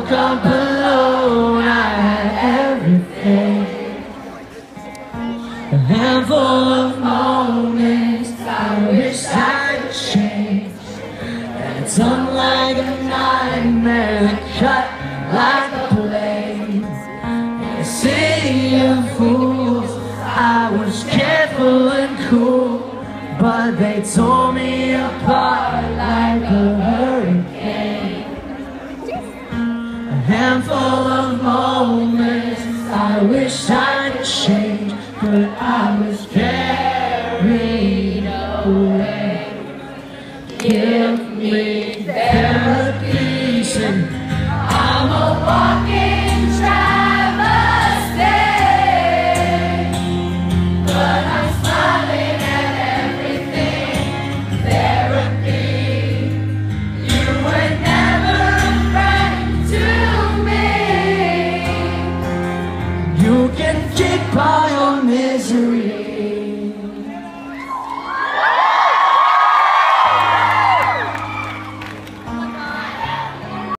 woke up alone, I had everything. A handful of moments I wish I could change. And it's unlike a nightmare that cut like a blade. In a city of fools, I was careful and cool, but they tore me apart like a hurricane. A handful of moments I wish I could change, but I was carried away. Give me therapies and I'm a walking